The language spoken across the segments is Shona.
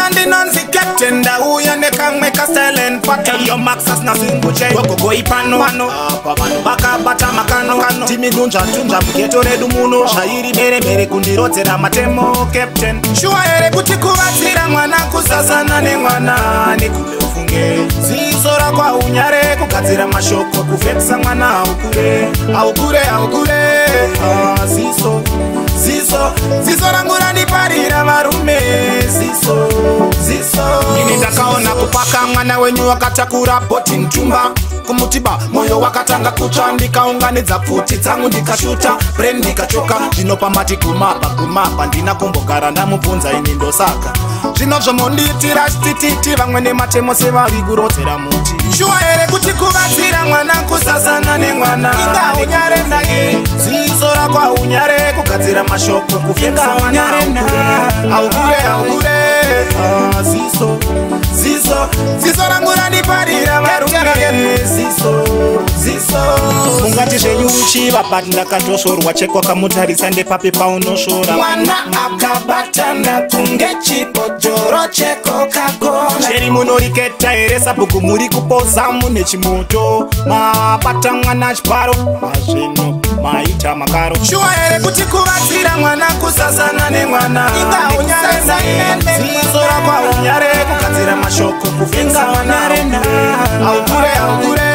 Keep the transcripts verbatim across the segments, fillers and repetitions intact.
Nandi Nancy Captain da uya ne kamwe kastelen pattern yo maxas na singuche wako go ipano ano baka bata makano kano timi dunja tunja mgeto redu muno shairi bere bere kundirotera matemo Captain shua ere kuti kuvatira mwana kusasana ne mwana ni kule ufunge zizora kwa unyare kukazira mashoko kufeksa mwana ukure aukure aukure ah zizo zizo zizo rangura ni parira marume zizo zizo ini ndakaona kupaka mwana wenyu wakatakura boti ntumba kumutiba moyo wakatanga kuchandika unganidza pfuti dzangu ndikashuta brain ndikachoka ndinopa mati kumapa kumapa ndina kumbogara ndamubvunza ini ndosaka zvinozvo monditira chitititi vamwe nematemo sevavi kurodzera muti shuwa ere kuti kuvatsira mwana kusasana nemwana inga unyare naye zizora kwa unyare kugadzira mashoko kufenga mwana aukure aukure zizo zizo zizo rangura ndiparira varume zizo zizo mungati zvenyu uchiva but ndakatosorwa chekwa kamutarisa ndepape paunoshora mwana akabatana kunge chibojoro cheko kagona cheri munoriketa ere sabhuku muri kupoza mune chimoto mabata mwana chiparo mazvino maita makaro shuwa ere kuti kuvatsira mwana kusasana nemwana inga unyare naye zizora kwa unyare kugadzira mashoko kufenga mwana aukure aukure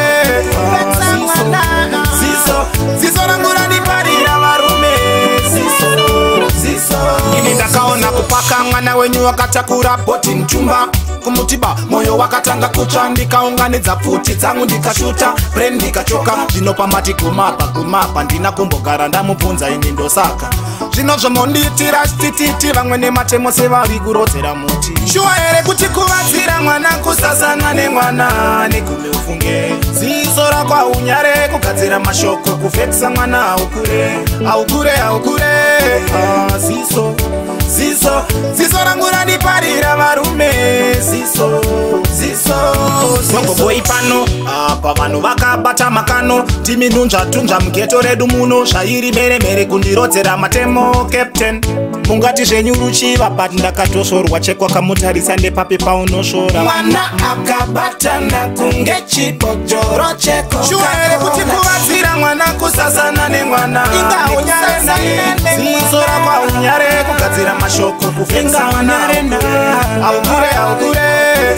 zizo zizo rangura ndiparira varume zizo zizo ini ndakaona kupaka mwana wenyu wakatakura boti ntumba kumutiba moyo wakatanga kutsva ndikaunganidza pfuti dzangu ndikashuta brain ndikachoka ndinopa mati kumapa kumapa ndina kumbogara ndamubvunza ini ndosaka zvinozvo monditira chitititi vamwe nematemo sevari kurodzera muti shuwa ere kuti kuvatsira mwana kusasana nemwana nekume ufunge zizora kwa unyare kugadzira mashoko kufekisa mwana aukure aukure aukure ah, zizo zizo zizo rangura ndiparira varume zizo zizo zongoboi pano apa vanhu vakabata makano timi nunzva tunzva mugeto redu muno zvairi mere mere kundirodzera matemo Captain mungati zvenyu ruchiva but ndakatosorwa chekwa kamutarisa ndepape paunoshora mwana akabatana kunge chibojoro cheko shuwa ere kuti kuvatsira mwana kusasana nemwana inga unyare naye zizora kwa unyare kugadzira mashoko kufenga mwana aukure aukure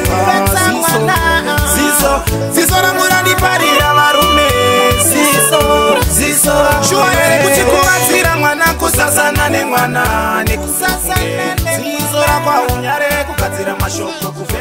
zizo zizo rangura ndiparira varume zizo zizo shuwa ere kuti kuvatsira mwana kusasana nemwana nekusasana zizora kwa unyare kugadzira mashoko